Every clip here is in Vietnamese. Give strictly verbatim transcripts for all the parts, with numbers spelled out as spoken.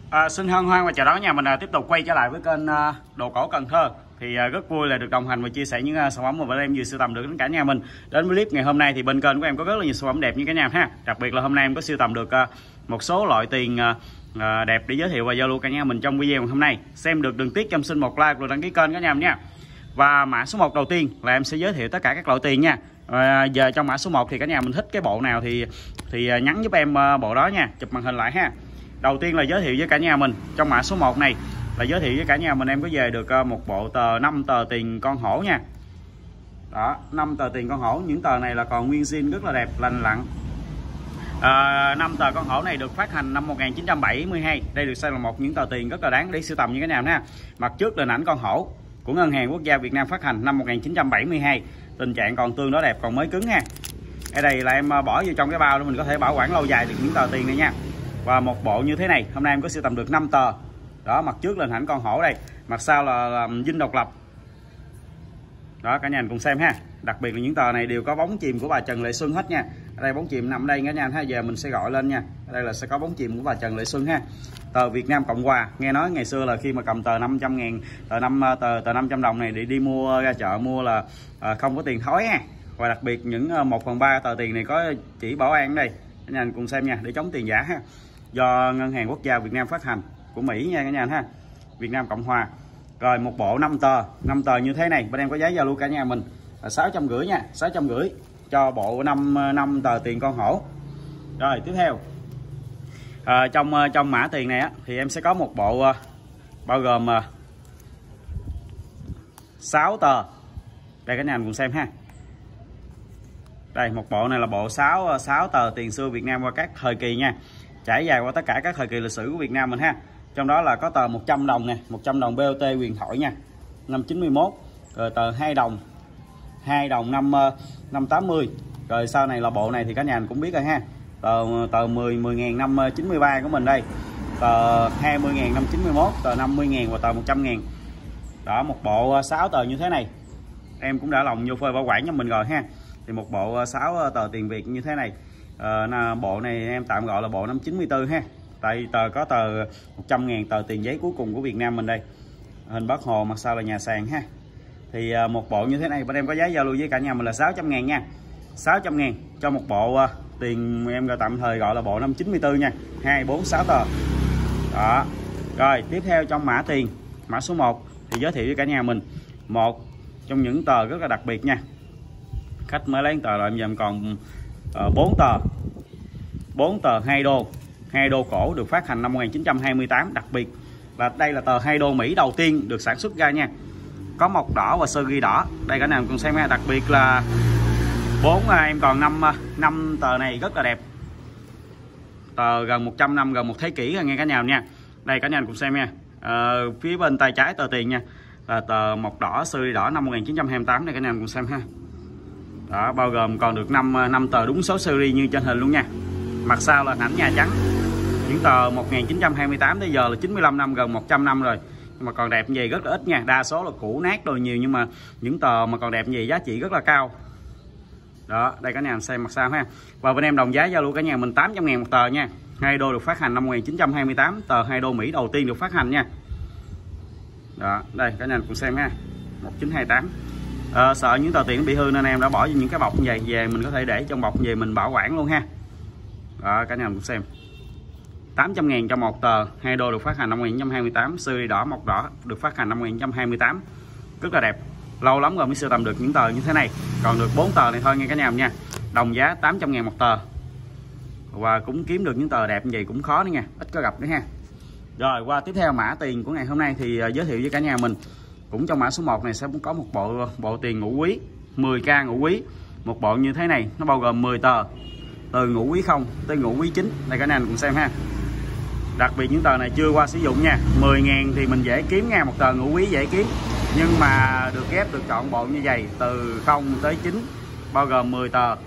À, xin hân hoan và chào đón nhà mình à, tiếp tục quay trở lại với kênh à, Đồ Cổ Cần Thơ. Thì à, rất vui là được đồng hành và chia sẻ những à, sản phẩm mà bên em vừa sưu tầm được đến cả nhà mình. Đến với clip ngày hôm nay thì bên kênh của em có rất là nhiều sản phẩm đẹp như cả nhà ha. Đặc biệt là hôm nay em có sưu tầm được à, một số loại tiền à, à, đẹp để giới thiệu và giao lưu cả nhà mình trong video hôm nay. Xem được đừng tiếc cho em xin một like và đăng ký kênh cả nhà mình nha. Và mã số một đầu tiên là em sẽ giới thiệu tất cả các loại tiền nha. À, giờ trong mã số một thì cả nhà mình thích cái bộ nào thì thì nhắn giúp em à, bộ đó nha, chụp màn hình lại ha. Đầu tiên là giới thiệu với cả nhà mình trong mã số một này là giới thiệu với cả nhà mình em có về được một bộ tờ năm tờ tiền con hổ nha. Đó, năm tờ tiền con hổ, những tờ này là còn nguyên zin rất là đẹp lành lặn. À, năm tờ con hổ này được phát hành năm một nghìn chín trăm bảy mươi hai. Đây được xem là một những tờ tiền rất là đáng để sưu tầm như cả nhà nha. Mặt trước là ảnh con hổ của Ngân hàng Quốc gia Việt Nam phát hành năm một nghìn chín trăm bảy mươi hai. Tình trạng còn tương đối đẹp, còn mới cứng ha. Ở đây là em bỏ vào trong cái bao để mình có thể bảo quản lâu dài được những tờ tiền này nha. Và một bộ như thế này hôm nay em có sưu tầm được năm tờ. Đó, mặt trước là ảnh con hổ đây, mặt sau là, là dinh độc lập. Đó, cả nhà cùng xem ha. Đặc biệt là những tờ này đều có bóng chìm của bà Trần Lệ Xuân hết nha. Ở đây bóng chìm nằm ở đây cả nhà ha. Giờ mình sẽ gọi lên nha. Ở đây là sẽ có bóng chìm của bà Trần Lệ Xuân ha. Tờ Việt Nam Cộng Hòa. Nghe nói ngày xưa là khi mà cầm tờ năm trăm ngàn, tờ năm tờ tờ năm trăm đồng này để đi mua ra chợ mua là à, không có tiền thối ha. Và đặc biệt những một phần ba tờ tiền này có chỉ bảo an ở đây. Cả nhà cùng xem nha, để chống tiền giả ha. Do Ngân hàng Quốc gia Việt Nam phát hành của Mỹ nha cả nhà ha. Việt Nam Cộng Hòa. Rồi một bộ năm tờ, năm tờ như thế này bên em có giá giao lưu cả nhà mình là sáu trăm rưỡi nha, sáu trăm rưỡi cho bộ năm năm tờ tiền con hổ. Rồi tiếp theo. À, trong trong mã tiền này á thì em sẽ có một bộ bao gồm sáu tờ. Đây cả nhà cùng xem ha. Đây một bộ này là bộ sáu sáu tờ tiền xưa Việt Nam qua các thời kỳ nha. Trải dài qua tất cả các thời kỳ lịch sử của Việt Nam mình ha. Trong đó là có tờ một trăm đồng nè, một trăm đồng bê ô tê huyền thoại nha. Năm chín mươi mốt, rồi tờ hai đồng. hai đồng năm năm tám mươi. Rồi sau này là bộ này thì cả nhà mình cũng biết rồi ha. Tờ tờ mười mười ngàn năm chín mươi ba của mình đây. Tờ hai mươi ngàn năm chín mươi mốt, tờ năm mươi ngàn và tờ một trăm ngàn. Đó, một bộ sáu tờ như thế này. Em cũng đã lòng vô phơi bảo quản cho mình rồi ha. Thì một bộ sáu tờ tiền Việt như thế này. À, bộ này em tạm gọi là bộ năm chín mươi tư ha. Tại tờ có tờ một trăm ngàn tờ tiền giấy cuối cùng của Việt Nam mình đây. Hình Bác Hồ, mặt sau là nhà sàn ha. Thì à, một bộ như thế này bên em có giá giao lưu với cả nhà mình là sáu trăm ngàn nha. sáu trăm ngàn cho một bộ à, tiền em gọi tạm thời gọi là bộ năm chín mươi tư nha. hai, bốn, sáu tờ. Đó. Rồi tiếp theo trong mã tiền, mã số một thì giới thiệu với cả nhà mình một trong những tờ rất là đặc biệt nha. Khách mới lấy tờ rồi em giờ em còn bốn uh, tờ. bốn tờ hai đô. hai đô cổ được phát hành năm một nghìn chín trăm hai mươi tám. Đặc biệt là đây là tờ hai đô Mỹ đầu tiên được sản xuất ra nha. Có mộc đỏ và sơ ghi đỏ. Đây cả nhà cùng xem ha. Đặc biệt là bốn em còn năm năm tờ này rất là đẹp. Tờ gần một trăm năm, gần một thế kỷ nghe cả nhà nha. Đây cả nhà cùng xem nha. À, phía bên tay trái tờ tiền nha là tờ mộc đỏ sơ ghi đỏ năm một nghìn chín trăm hai mươi tám. Đây cả nhà cùng xem ha. Đó, bao gồm còn được năm năm tờ đúng số series như trên hình luôn nha. Mặt sau là ảnh Nhà Trắng. Những tờ một nghìn chín trăm hai mươi tám tới giờ là chín mươi lăm năm, gần một trăm năm rồi. Nhưng mà còn đẹp như vậy rất là ít nha. Đa số là cũ nát rồi nhiều, nhưng mà những tờ mà còn đẹp như vậy giá trị rất là cao. Đó, đây cả nhà xem mặt sau ha. Và bên em đồng giá giao lưu cả nhà mình tám trăm ngàn một tờ nha. hai đô được phát hành năm một nghìn chín trăm hai mươi tám, tờ hai đô Mỹ đầu tiên được phát hành nha. Đó, đây cả nhà cùng xem ha. một chín hai tám. À, sợ những tờ tiền bị hư nên em đã bỏ những cái bọc như vậy về, mình có thể để trong bọc về mình bảo quản luôn ha. Đó, cả nhà cùng xem. tám trăm ngàn cho một tờ hai đô được phát hành năm một nghìn chín trăm hai mươi tám, series đỏ mộc đỏ được phát hành năm một nghìn chín trăm hai mươi tám. Rất là đẹp. Lâu lắm rồi mới sưu tầm được những tờ như thế này. Còn được bốn tờ này thôi nghe cả nhà nha. Đồng giá tám trăm ngàn một tờ. Và cũng kiếm được những tờ đẹp như vậy cũng khó nữa nha, ít có gặp nữa ha. Rồi qua tiếp theo mã tiền của ngày hôm nay thì giới thiệu với cả nhà mình. Cũng trong mã số một này sẽ có một bộ bộ tiền ngũ quý, mười k ngũ quý. Một bộ như thế này nó bao gồm mười tờ. Từ ngũ quý không tới ngũ quý chín. Đây cả nhà cùng xem ha. Đặc biệt những tờ này chưa qua sử dụng nha. mười ngàn thì mình dễ kiếm nha, một tờ ngũ quý dễ kiếm. Nhưng mà được ghép được chọn bộ như vậy từ không tới chín, bao gồm mười tờ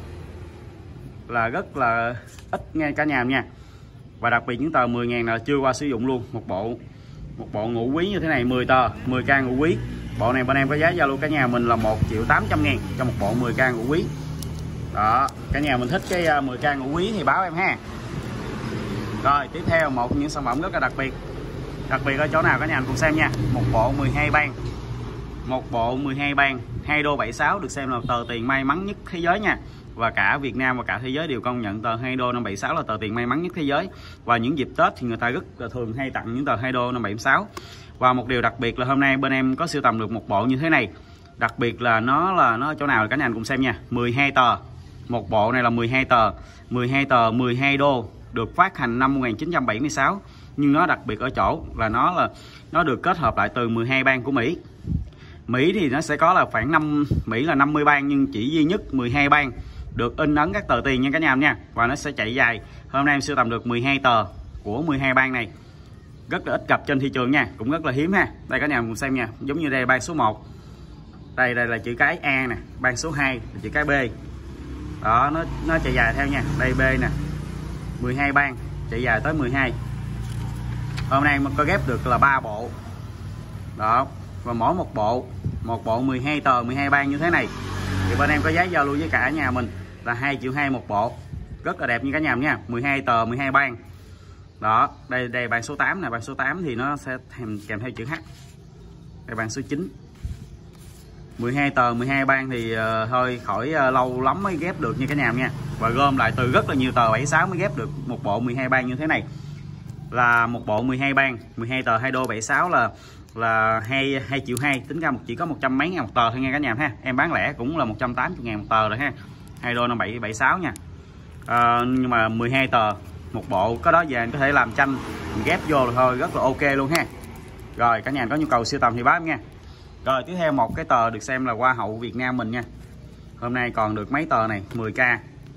là rất là ít nghe cả nhà nha. Và đặc biệt những tờ mười ngàn là chưa qua sử dụng luôn. Một bộ một bộ ngũ quý như thế này mười tờ, mười k ngũ quý. Bộ này bên em có giá giao lưu cả nhà mình là một triệu tám trăm ngàn cho một bộ mười k ngũ quý. Đó, cả nhà mình thích cái mười k ngũ quý thì báo em ha. Rồi tiếp theo một những sản phẩm rất là đặc biệt. Đặc biệt ở chỗ nào cả nhà mình cùng xem nha. Một bộ mười hai ban. Một bộ mười hai ban hai đô bảy sáu được xem là tờ tiền may mắn nhất thế giới nha. Và cả Việt Nam và cả thế giới đều công nhận tờ hai đô năm bảy sáu là tờ tiền may mắn nhất thế giới. Và những dịp Tết thì người ta rất là thường hay tặng những tờ hai đô năm bảy sáu. Và một điều đặc biệt là hôm nay bên em có sưu tầm được một bộ như thế này. Đặc biệt là nó là nó ở chỗ nào cả nhà mình cùng xem nha. mười hai tờ. Một bộ này là mười hai tờ. mười hai tờ mười hai đô được phát hành năm một nghìn chín trăm bảy mươi sáu. Nhưng nó đặc biệt ở chỗ là nó là nó được kết hợp lại từ mười hai bang của Mỹ. Mỹ thì nó sẽ có là khoảng năm Mỹ là năm mươi bang, nhưng chỉ duy nhất mười hai bang được in ấn các tờ tiền nha cả nhà nha. Và nó sẽ chạy dài. Hôm nay em sưu tầm được mười hai tờ của mười hai bang này. Rất là ít gặp trên thị trường nha, cũng rất là hiếm ha. Đây cả nhà cùng xem nha, giống như đây là bang số một. Đây đây là chữ cái A nè, bang số hai là chữ cái B. Đó, nó nó chạy dài theo nha. Đây B nè. mười hai bang chạy dài tới mười hai. Hôm nay mình có ghép được là ba bộ. Đó, và mỗi một bộ, một bộ mười hai tờ mười hai bang như thế này thì bên em có giá giao lưu với cả nhà mình là hai triệu hai một bộ. Rất là đẹp như cả nhà mình nha, mười hai tờ mười hai bang. Đó, đây đây bang số tám nè, bang số tám thì nó sẽ kèm, kèm theo chữ H. Đây bang số chín. mười hai tờ mười hai bang thì uh, thôi khỏi uh, lâu lắm mới ghép được như cả nhà nha. Và gom lại từ rất là nhiều tờ bảy sáu mới ghép được một bộ mười hai bang như thế này. Là một bộ mười hai bang, mười hai tờ hai đô bảy sáu là là hai hai triệu hai, tính ra một chỉ có một trăm mấy ngàn một tờ thôi nha cả nhà ha. Em bán lẻ cũng là một trăm tám mươi ngàn một tờ rồi ha. hai đô năm bảy bảy sáu nha. À, nhưng mà mười hai tờ một bộ, có đó về anh có thể làm tranh mình ghép vô rồi thôi, rất là ok luôn ha. Rồi cả nhà có nhu cầu sưu tầm thì báo em nha. Rồi tiếp theo một cái tờ được xem là hoa hậu Việt Nam mình nha. Hôm nay còn được mấy tờ này, mười k.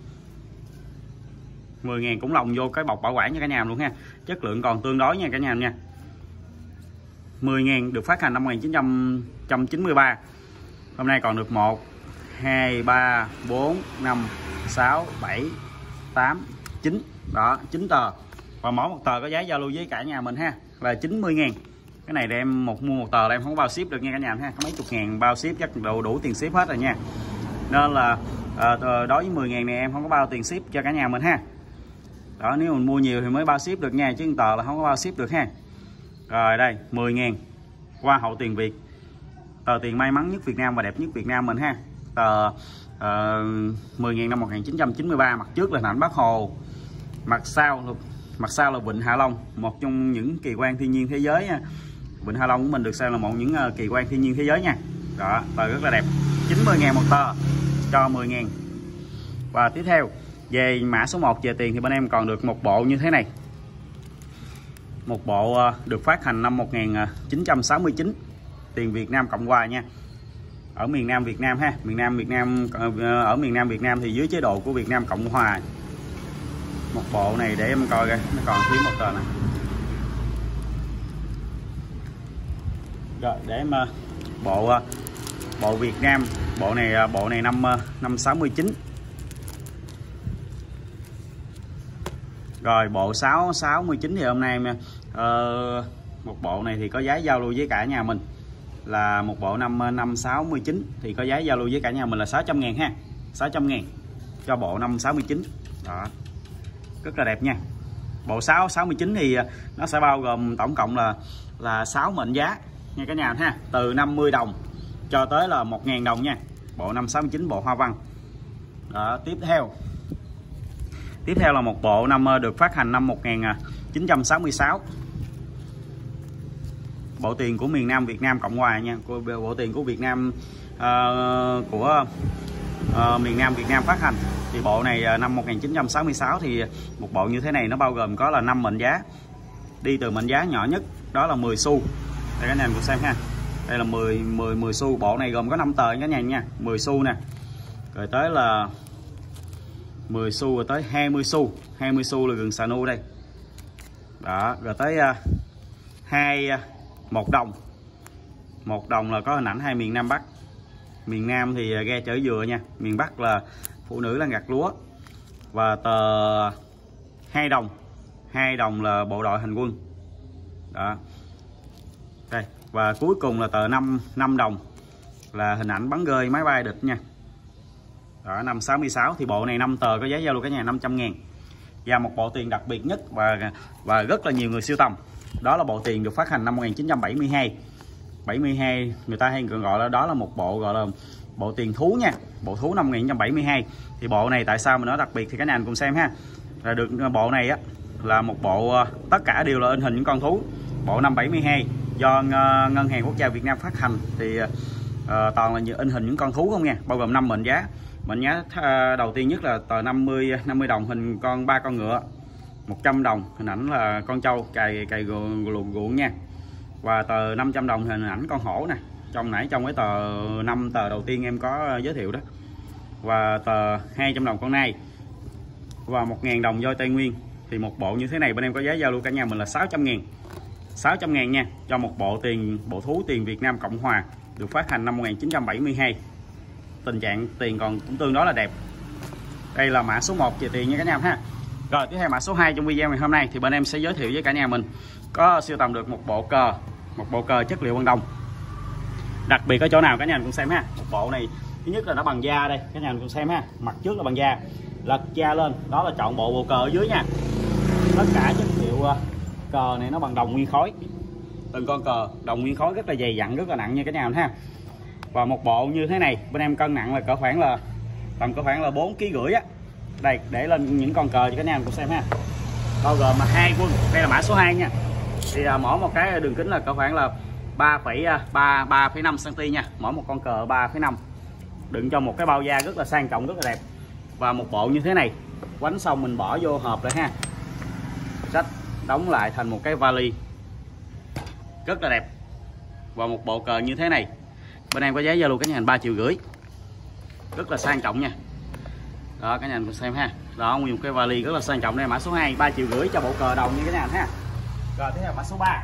mười ngàn cũng lồng vô cái bọc bảo quản cho cả nhà luôn ha. Chất lượng còn tương đối nha cả nhà nha. mười ngàn được phát hành năm một nghìn chín trăm chín mươi ba. Hôm nay còn được một, hai, ba, bốn, năm, sáu, bảy, tám, chín. Đó, chín tờ. Và mỗi một tờ có giá giao lưu với cả nhà mình ha, là chín mươi ngàn. Cái này để em một mua một tờ là em không có bao ship được nha cả nhà ha. Có mấy chục ngàn bao ship chắc đủ, đủ tiền ship hết rồi nha. Nên là à, đối với mười ngàn này em không có bao tiền ship cho cả nhà mình ha. Đó, nếu mình mua nhiều thì mới bao ship được nha, chứ một tờ là không có bao ship được ha. Rồi đây, mười ngàn. Hoa hậu tiền Việt. Tờ tiền may mắn nhất Việt Nam và đẹp nhất Việt Nam mình ha. Tờ uh, mười ngàn năm một nghìn chín trăm chín mươi ba. Mặt trước là hình ảnh Bác Hồ. Mặt sau mặt sau là Vịnh Hạ Long, một trong những kỳ quan thiên nhiên thế giới nha. Vịnh Hạ Long của mình được xem là một những uh, kỳ quan thiên nhiên thế giới nha. Đó, tờ rất là đẹp. chín mươi ngàn một tờ cho mười ngàn. Và tiếp theo về mã số một về tiền thì bên em còn được một bộ như thế này. Một bộ uh, được phát hành năm một nghìn chín trăm sáu mươi chín, tiền Việt Nam Cộng Hòa nha. Ở miền Nam Việt Nam ha, miền Nam Việt Nam uh, ở miền Nam Việt Nam thì dưới chế độ của Việt Nam Cộng Hòa. Một bộ này để em coi coi, nó còn thiếu một tờ này. Rồi để em uh, bộ uh, bộ Việt Nam, bộ này uh, bộ này năm uh, năm sáu mươi chín. Rồi bộ sáu sáu mươi chín thì hôm nay uh, một bộ này thì có giá giao lưu với cả nhà mình là một bộ năm năm sáu mươi chín thì có giá giao lưu với cả nhà mình là sáu trăm ngàn ha. sáu trăm ngàn cho bộ năm sáu mươi chín. Đó. Rất là đẹp nha. Bộ sáu sáu mươi chín thì nó sẽ bao gồm tổng cộng là là sáu mệnh giá nha cả nhà ha, từ năm mươi đồng cho tới là một ngàn đồng nha. Bộ năm sáu mươi chín bộ hoa văn. Đó, tiếp theo Tiếp theo là một bộ năm được phát hành năm một nghìn chín trăm sáu mươi sáu. Bộ tiền của miền Nam Việt Nam Cộng Hòa nha, bộ tiền của Việt Nam uh, của uh, miền Nam Việt Nam phát hành. Thì bộ này uh, năm một nghìn chín trăm sáu mươi sáu thì một bộ như thế này nó bao gồm có là năm mệnh giá. Đi từ mệnh giá nhỏ nhất đó là mười xu. Đây các anh cùng xem ha. Đây là mười mười mười xu, bộ này gồm có năm tờ cả nhà nha, mười xu nè. Rồi tới là mười xu rồi tới hai mươi xu, hai mươi xu là gần xà nu đây. Đó, rồi tới uh, hai uh, một đồng. Một đồng là có hình ảnh hai miền Nam Bắc. Miền Nam thì uh, ghe chở dừa nha, miền Bắc là phụ nữ đang gặt lúa. Và tờ hai đồng. Hai đồng là bộ đội hành quân. Đó. Đây, và cuối cùng là tờ năm năm đồng là hình ảnh bắn rơi máy bay địch nha. Đó, năm sáu mươi sáu thì bộ này năm tờ có giá giao lưu cả nhà năm trăm ngàn. Và một bộ tiền đặc biệt nhất và và rất là nhiều người sưu tầm, đó là bộ tiền được phát hành năm một nghìn chín trăm bảy mươi hai. bảy mươi hai người ta hay gọi là đó là một bộ gọi là bộ tiền thú nha, bộ thú năm một nghìn chín trăm bảy mươi hai. Thì bộ này tại sao mà nó đặc biệt thì cả nhà mình cùng xem ha. Là được bộ này á là một bộ tất cả đều là in hình những con thú. Bộ năm bảy mươi hai do Ngân hàng Quốc gia Việt Nam phát hành thì uh, toàn là những in hình những con thú không nha, bao gồm năm mệnh giá. Mệnh giá đầu tiên nhất là tờ năm mươi đồng hình con ba con ngựa, một trăm đồng hình ảnh là con trâu cày cày ruộng ruộng nha. Và tờ năm trăm đồng hình ảnh con hổ nè, trong nãy trong cái tờ năm tờ đầu tiên em có giới thiệu đó. Và tờ hai trăm đồng con nai và một nghìn đồng voi Tây Nguyên. Thì một bộ như thế này bên em có giá giao lưu cả nhà mình là sáu trăm ngàn, sáu trăm ngàn nha, cho một bộ tiền bộ thú tiền Việt Nam Cộng Hòa được phát hành năm một nghìn chín trăm bảy mươi hai. Tình trạng tiền còn cũng tương đối là đẹp. Đây là mã số một về tiền nha cả nhà ha. Rồi tiếp theo mã số hai trong video ngày hôm nay thì bên em sẽ giới thiệu với cả nhà mình có sưu tầm được một bộ cờ, một bộ cờ chất liệu bằng đồng. Đặc biệt ở chỗ nào cả nhà mình cùng xem ha. Một bộ này thứ nhất là nó bằng da đây, cả nhà mình cùng xem ha. Mặt trước là bằng da, lật da lên đó là chọn bộ bộ cờ ở dưới nha. Tất cả chất liệu cờ này nó bằng đồng nguyên khối, từng con cờ đồng nguyên khối rất là dày dặn, rất là nặng nha cả nhà mình ha. Và một bộ như thế này bên em cân nặng là cỡ khoảng là tầm cỡ khoảng là bốn ký rưỡi á. Đây để lên những con cờ cho cả nhà mình cùng xem ha. Bao gồm mà hai quân, đây là mã số hai nha. Thì à, mỗi một cái đường kính là cỡ khoảng là ba phẩy ba ba phẩy năm xăng-ti-mét nha, mỗi một con cờ ba phẩy năm. Đựng trong một cái bao da rất là sang trọng, rất là đẹp. Và một bộ như thế này quánh xong mình bỏ vô hộp lại ha, sách đóng lại thành một cái vali rất là đẹp. Và một bộ cờ như thế này bên em có giá giao lưu cả nhà ba triệu rưỡi, rất là sang trọng nha. Đó cả nhà mình xem ha, đó nguyên một cái vali rất là sang trọng. Đây mã số hai, ba triệu rưỡi cho bộ cờ đồng như thế nào ha. Rồi tiếp theo mã số ba.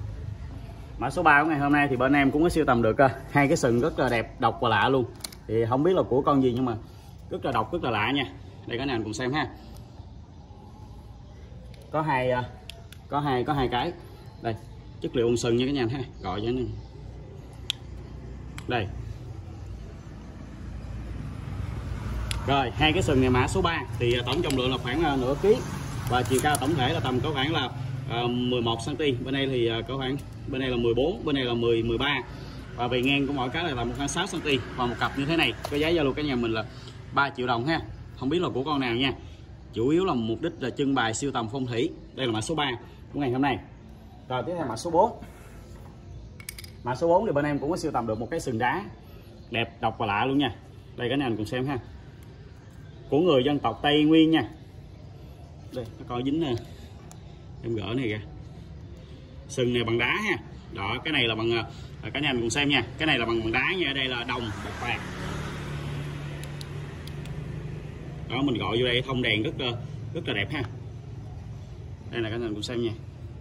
Mã số ba của ngày hôm nay thì bên em cũng có sưu tầm được hai cái sừng rất là đẹp, độc và lạ luôn. Thì không biết là của con gì nhưng mà rất là độc, rất là lạ nha. Đây cả nhà mình cùng xem ha. Có hai có hai có hai cái. Đây, chất liệu ôn sừng nha cả nhà ha, gọi cho nên. Đây. Rồi, hai cái sừng này mã số ba thì tổng trọng lượng là khoảng nửa ký và chiều cao tổng thể là tầm có khoảng là uh, mười một xăng-ti-mét. Bên đây thì uh, có khoảng bên đây là mười bốn, bên đây là mười, mười ba. Và bề ngang của mỗi cái là tầm khoảng sáu xăng-ti-mét. Và một cặp như thế này có giá giao lưu cả nhà mình là ba triệu đồng ha. Không biết là của con nào nha. Chủ yếu là mục đích là trưng bày sưu tầm phong thủy. Đây là mã số ba của ngày hôm nay. Rồi tiếp theo mã số bốn. Mã số bốn thì bên em cũng có sưu tầm được một cái sừng đá đẹp, độc và lạ luôn nha. Đây cả nhà mình cùng xem ha. Của người dân tộc Tây Nguyên nha. Đây nó coi dính nè, em gỡ này kìa. Sừng này bằng đá ha. Đó, cái này là bằng cả nhà mình cùng xem nha. Cái này là bằng bằng đá nha, đây là đồng bạc bạc. Đó mình gọi vô đây thông đèn rất rất là đẹp ha. Đây là cả nhà mình cùng xem nha.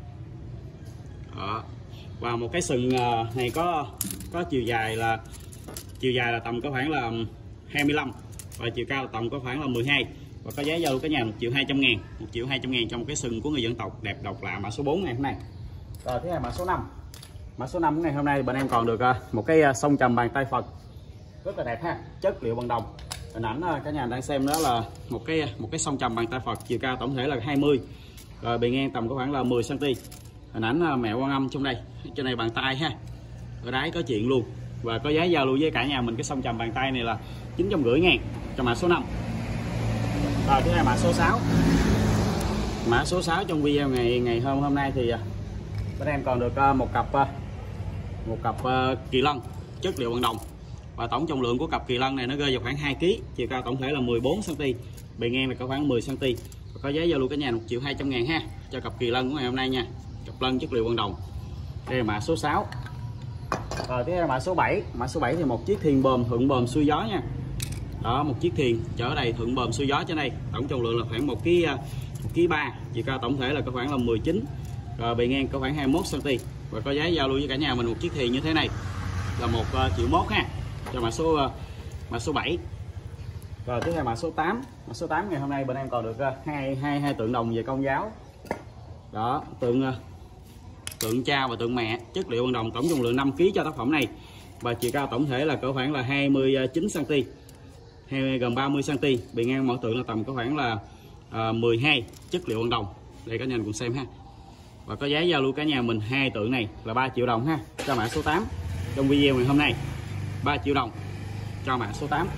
Đó. Và một cái sừng này có có chiều dài là chiều dài là tầm có khoảng là hai mươi lăm và chiều cao tầm có khoảng là mười hai. Và có giá giao cả nhà một triệu hai trăm ngàn, một triệu hai trăm ngàn trong cái sừng của người dân tộc đẹp độc lạ mã số bốn ngày hôm nay. Rồi thế là mã số năm. Mã số năm của ngày hôm nay bên em còn được một cái song trầm bàn tay Phật rất là đẹp ha, chất liệu bằng đồng. Hình ảnh cả nhà đang xem đó là một cái một cái song trầm bàn tay Phật, chiều cao tổng thể là hai mươi. Rồi bề ngang tầm có khoảng là mười xăng-ti-mét. Hình ảnh mẹ Quan Âm trong đây, trên này bàn tay ha. Ở đáy có chuyện luôn. Và có giá giao lưu với cả nhà mình cái song trầm bàn tay này là chín trăm rưỡi ngàn cho mã số năm. Rồi thứ hai mã số sáu. Mã số sáu trong video ngày ngày hôm hôm nay thì bên em còn được một cặp một cặp kỳ lân chất liệu bằng đồng. Và tổng trọng lượng của cặp kỳ lân này nó rơi vào khoảng hai ký, chiều cao tổng thể là mười bốn xăng-ti-mét, bề ngang là có khoảng mười xăng-ti-mét. Và có giá giao lưu cả nhà một triệu hai trăm ngàn ha cho cặp kỳ lân của ngày hôm nay nha. Cặp lân chất liệu bằng đồng. Đây là mã số sáu. Rồi tiếp theo mã số bảy. Mã số bảy thì một chiếc thuyền bờm thượng bờm xuôi gió nha. Đó, một chiếc thuyền chở đầy thượng bờm xuôi gió trên đây. Tổng trọng lượng là khoảng một ký một ký ba, chiều cao tổng thể là có khoảng là mười chín. Rồi bề ngang có khoảng hai mươi mốt xăng-ti-mét. Và có giá giao lưu với cả nhà mình một chiếc thuyền như thế này là một triệu mốt ha cho mã số mã số bảy. Rồi tiếp theo mã số tám. Mã số tám ngày hôm nay bên em còn được hai hai hai tượng đồng về công giáo. Đó, tượng tượng cha và tượng mẹ chất liệu bằng đồng, tổng trọng lượng năm ký cho tác phẩm này. Và chiều cao tổng thể là cỡ khoảng là hai mươi chín xăng-ti-mét, hay gần ba mươi xăng-ti-mét, bề ngang mỗi tượng là tầm có khoảng là à, mười hai chất liệu bằng đồng. Đây cả nhà mình cùng xem ha. Và có giá giao lưu cả nhà mình hai tượng này là ba triệu đồng ha, cho mã số tám trong video ngày hôm nay. ba triệu đồng cho mã số tám.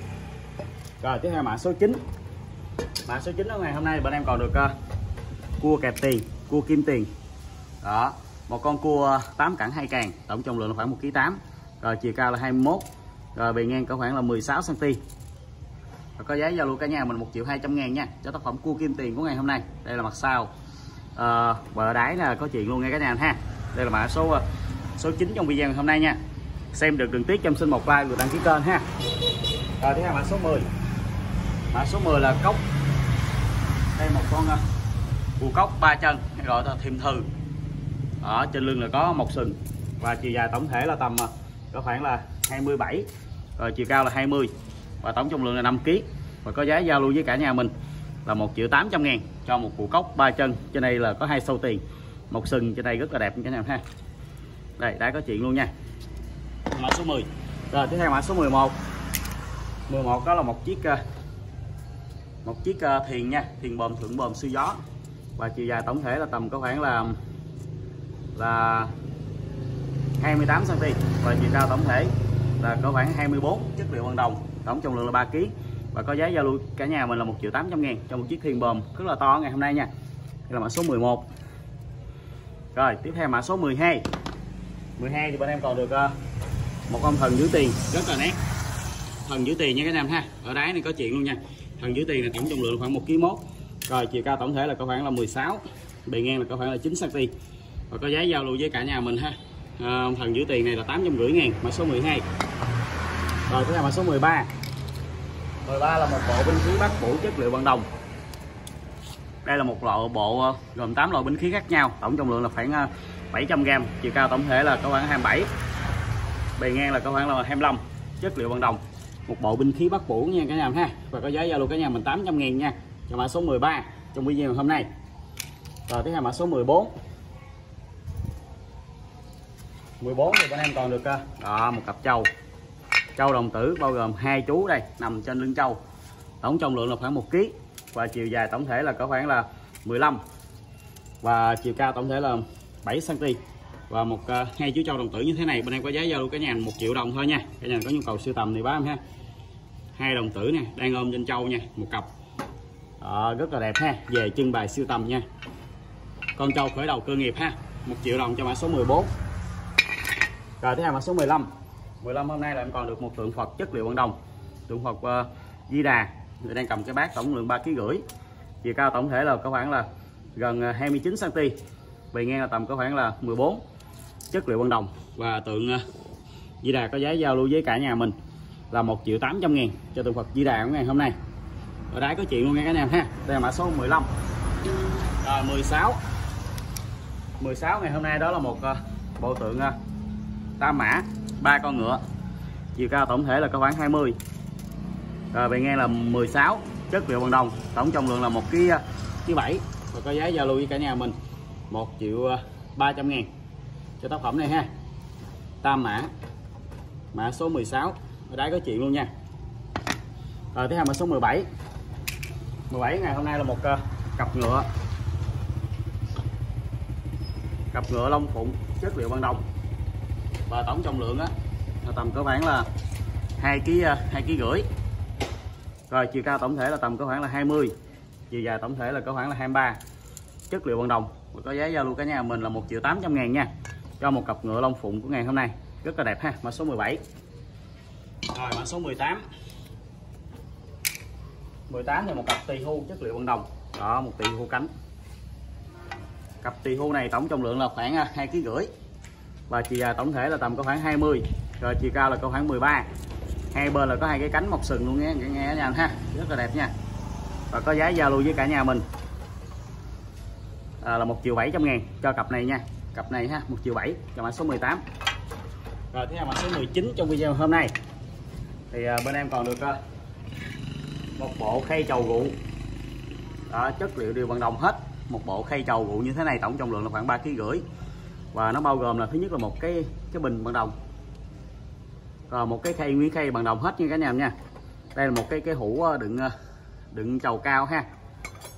Rồi tiếp theo mã số chín. Mã số chín ở ngày hôm nay bên em còn được uh, cua kẹp tiền, cua kim tiền. Đó, một con cua tám cẳng hai càng, tổng trọng lượng là khoảng một ki lô tám. Rồi chiều cao là hai mươi mốt. Rồi bề ngang có khoảng là mười sáu xăng ti mét. Và có giá giao lưu cả nhà mình một triệu hai trăm ngàn nha, cho tác phẩm cua kim tiền của ngày hôm nay. Đây là mặt sau. À, bờ đáy là có chuyện luôn nha cả nhà ha. Đây là mã số số chín trong video ngày hôm nay nha. Xem được đừng tiếc cho em xin một like và đăng ký kênh ha. Rồi tiếp theo mã số mười. Mã số mười là cốc. Đây một con uh, cua cốc ba chân, hay gọi là thiềm thừ. Ở trên lưng là có một sừng và chiều dài tổng thể là tầm uh, có khoảng là hai mươi bảy, rồi chiều cao là hai mươi và tổng trọng lượng là năm ki lô gam. Và có giá giao lưu với cả nhà mình là một triệu tám trăm ngàn cho một cua cốc ba chân. Trên đây là có hai sâu tiền, một sừng trên đây rất là đẹp cả nhà ha. Đây đã có chuyện luôn nha. Mã số mười. Rồi tiếp theo mã số mười một. mười một đó là một chiếc uh, một chiếc uh, thuyền nha, thuyền bờm thượng bờm siêu gió. Và chiều dài tổng thể là tầm có khoảng là là hai mươi tám xăng ti mét và chiều cao tổng thể là có khoảng hai mươi bốn, chất liệu bằng đồng, tổng trọng lượng là ba ki lô gam. Và có giá giao lưu cả nhà mình là một triệu tám trăm ngàn cho một chiếc thuyền bờm rất là to ngày hôm nay nha. Đây là mã số mười một. Rồi tiếp theo mã số mười hai. mười hai thì bên em còn được uh, một con thần giữ tiền rất là nét. Thần giữ tiền nha các em ha. Ở đáy này có chuyện luôn nha. Thần giữ tiền là tổng trọng lượng khoảng một ki lô gam mốt. Rồi chiều cao tổng thể là có khoảng là mười sáu, bề ngang là có khoảng là chín xăng ti mét. Và có giá giao lưu với cả nhà mình ha. À, thần giữ tiền này là tám trăm rưỡi ngàn, mã số mười hai. Rồi tiếp theo mã số mười ba. mười ba là một bộ binh khí bát vũ chất liệu bằng đồng. Đây là một loại bộ gồm tám loại binh khí khác nhau, tổng trọng lượng là khoảng bảy trăm gam, chiều cao tổng thể là có khoảng hai mươi bảy, bề ngang là có khoảng là hai mươi lăm, chất liệu bằng đồng. Một bộ binh khí bát vũ nha cả nhà ha. Và có giá giao lưu cả nhà mình tám trăm ngàn nha, cho mã số mười ba trong video hôm nay. Rồi tiếp theo mã số mười bốn. mười bốn thì bên em còn được đó, một cặp trâu. Trâu đồng tử bao gồm hai chú đây nằm trên lưng trâu. Tổng trọng lượng là khoảng một ki lô gam và chiều dài tổng thể là có khoảng là mười lăm và chiều cao tổng thể là bảy xăng ti mét. Và một uh, hai chú trâu đồng tử như thế này bên em có giá giao lưu cả nhà một triệu đồng thôi nha. Cả nhà có nhu cầu sưu tầm thì báo em ha. Hai đồng tử nè, đang ôm trên trâu nha, một cặp. Đó, rất là đẹp ha, về trưng bày sưu tầm nha. Con trâu khởi đầu cơ nghiệp ha, một triệu đồng cho mã số mười bốn. Rồi tiếp theo mã số mười lăm. mười lăm hôm nay là em còn được một tượng Phật chất liệu bằng đồng. Tượng Phật uh, Di Đà, người đang cầm cái bát, tổng lượng ba ki lô gam rưỡi. Chiều cao tổng thể là có khoảng là gần hai mươi chín xăng ti mét. Bề ngang là tầm có khoảng là mười bốn, chất liệu bằng đồng. Và tượng uh, Di Đà có giá giao lưu với cả nhà mình là một triệu tám trăm ngàn cho tượng Phật Di Đà của ngày hôm nay. Ở đáy có chuyện luôn nha cả nhà ha. Đây là mã số mười lăm. Rồi mười sáu. mười sáu ngày hôm nay đó là một uh, bộ tượng uh, tam mã, ba con ngựa. Chiều cao tổng thể là có khoảng hai mươi. Rồi bề ngang là mười sáu, chất liệu bằng đồng, tổng trọng lượng là một ki lô gam bảy. Và có giá giao lưu với cả nhà mình một triệu ba trăm ngàn cho tác phẩm này ha. Tam mã, mã số mười sáu. Ở đáy có chuyện luôn nha. Rồi tiếp theo mã số mười bảy. mười bảy ngày hôm nay là một uh, cặp ngựa. Cặp ngựa lông phụng chất liệu bằng đồng. Và tổng trọng lượng á là tầm có khoảng là hai ki lô gam hai ki lô gam rưỡi. Rồi chiều cao tổng thể là tầm có khoảng là hai mươi, chiều dài tổng thể là có khoảng là hai mươi ba, chất liệu bằng đồng. Và có giá giao lưu cả nhà mình là một triệu tám trăm ngàn nha, cho một cặp ngựa lông phụng của ngày hôm nay rất là đẹp ha. Mã số mười bảy. Rồi mã số mười tám. mười tám thì một cặp tỳ hưu chất liệu bằng đồng. Đó, một tỳ hưu cánh. Cặp tỳ hưu này tổng trọng lượng là khoảng hai ki lô gam rưỡi. Và chiều dài tổng thể là tầm có khoảng hai mươi, rồi chiều cao là có khoảng mười ba. Hai bên là có hai cái cánh mọc sừng luôn nghe nghe cả nhà ha, rất là đẹp nha. Và có giá giao lưu với cả nhà mình à, là một triệu bảy trăm ngàn cho cặp này nha. Cặp này ha, một triệu bảy cho mã số mười tám. Rồi tiếp theo mã số mười chín trong video hôm nay. Thì à, bên em còn được à, một bộ khay trầu rượu. Đó, chất liệu đều bằng đồng hết. Một bộ khay trầu rượu như thế này tổng trọng lượng là khoảng ba ki lô gam rưỡi. Và nó bao gồm là thứ nhất là một cái cái bình bằng đồng, rồi một cái khay nguyên khay bằng đồng hết nha cả nhà nha. Đây là một cái cái hũ đựng đựng trầu cao ha.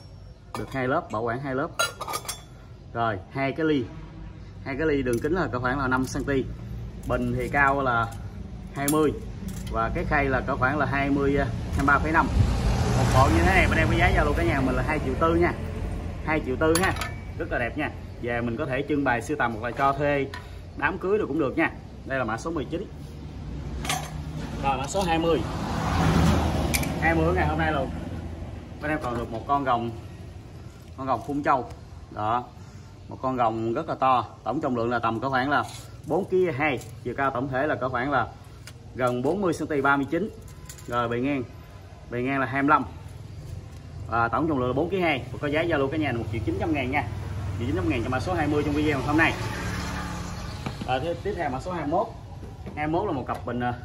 được hai lớp, bảo quản hai lớp. Rồi hai cái ly, hai cái ly đường kính là có khoảng là năm xăng ti mét, bình thì cao là hai mươi và cái khay là có khoảng là hai mươi, hai mươi ba phẩy năm. Một bộ như thế này bên em có giá giao lưu cả nhà mình là hai triệu tư nha, hai triệu tư ha, rất là đẹp nha. Về mình có thể trưng bày sưu tầm hoặc là cho thuê đám cưới được cũng được nha. Đây là mã số mười chín. Rồi mã số hai mươi, hai mươi ngày hôm nay luôn. Bên em còn được một con rồng, con rồng phun châu đó, một con rồng rất là to, tổng trọng lượng là tầm có khoảng là bốn ki lô gam hai, chiều cao tổng thể là có khoảng là gần bốn mươi xăng ti mét, ba mươi chín. Rồi bề ngang, bề ngang là hai mươi lăm và tổng trọng lượng là bốn ki lô gam hai, và có giá giao lưu cả nhà là một triệu chín trăm ngàn nha, một triệu chín trăm ngàn cho mã số hai mươi trong video hôm nay. Rồi tiếp theo mã số hai mươi mốt, hai mươi mốt là một cặp bình uh,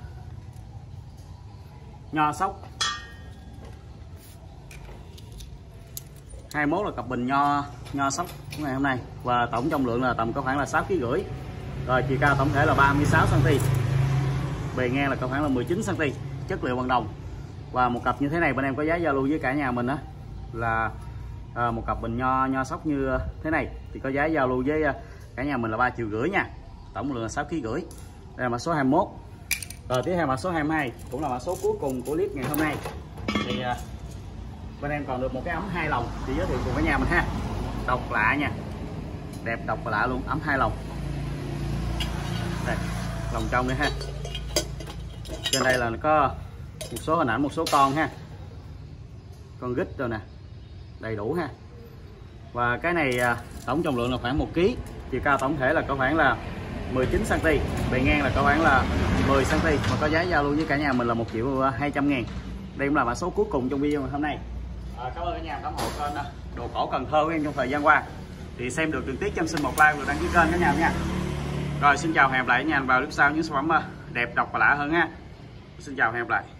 nho sóc, hai mươi mốt là cặp bình nho nho sóc của ngày hôm nay và tổng trọng lượng là tầm có khoảng là sáu ki lô gam rưỡi. Rồi chiều cao tổng thể là ba mươi sáu xăng ti mét, bề ngang là có khoảng là mười chín xăng ti mét, chất liệu bằng đồng. Và một cặp như thế này bên em có giá giao lưu với cả nhà mình á là à, một cặp bình nho nho sóc như thế này thì có giá giao lưu với cả nhà mình là ba triệu rưỡi nha, tổng lượng là sáu ki lô gam rưỡi. Đây là mã số hai mươi mốt. Rồi tiếp theo mã số hai mươi hai cũng là mã số cuối cùng của clip ngày hôm nay. Thì à, bên em còn được một cái ấm hai lồng thì giới thiệu cùng cả nhà mình ha. Độc lạ nha, đẹp độc và lạ luôn, ấm hai lồng. Đây, lồng trong đây ha. Trên đây là có một số hình ảnh một số con ha, con gít rồi nè, đầy đủ ha. Và cái này à, tổng trọng lượng là khoảng một ki lô gam, chiều cao tổng thể là có khoảng là mười chín xăng ti mét, bề ngang là có khoảng là mười xăng ti mét, và có giá giao lưu với cả nhà mình là một triệu hai trăm ngàn. Đây cũng là mã số cuối cùng trong video ngày hôm nay. À, cảm ơn cả nhà ủng hộ kênh Đồ Cổ Cần Thơ của em trong thời gian qua. Thì xem được trực tiếp cho em xin một like và đăng ký kênh cả nhà nha. Rồi xin chào, hẹn gặp lại cả nhà vào clip sau những sản phẩm đẹp độc và lạ hơn ha. Xin chào, hẹn gặp lại.